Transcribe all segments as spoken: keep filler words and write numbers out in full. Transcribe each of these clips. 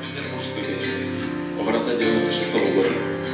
петербургскую песню образца девяносто шестого года.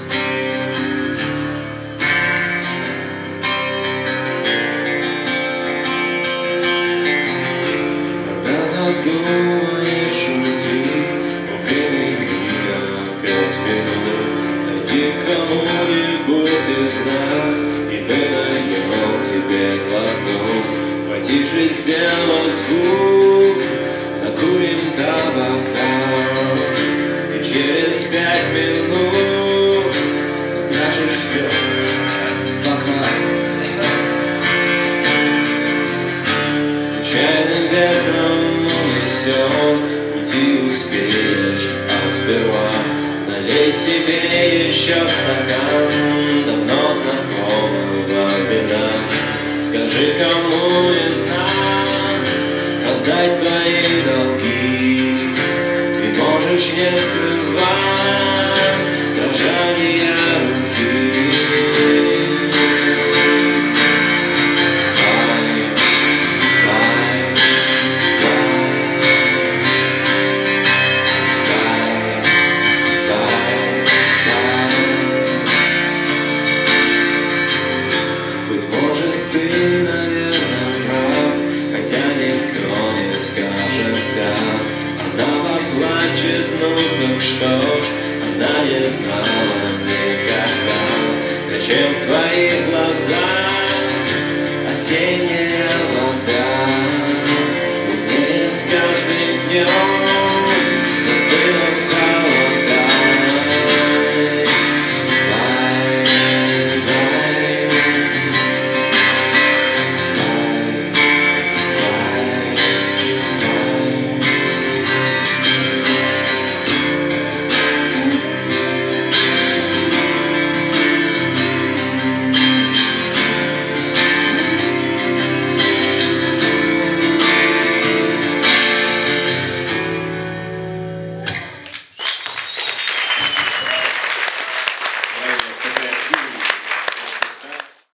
Когда задумаешь уйти, во времени как пять минут, зайди к кому-нибудь из нас, и мы нальем тебе глотнуть. Потише сделай звук, закурим табака, и через пять минут скажешь все пока. Случайным ветром унесен, уйти успеешь, а сперва налей себе еще стакан давно знакомого вина. Скажи, кому из нас раздай свои долги, и можешь не скрывать дрожания руки. Быть может, ты, наверное, прав, хотя никто не скажет да. Она поплачет, ну так что ж, она не знала никогда, зачем в твои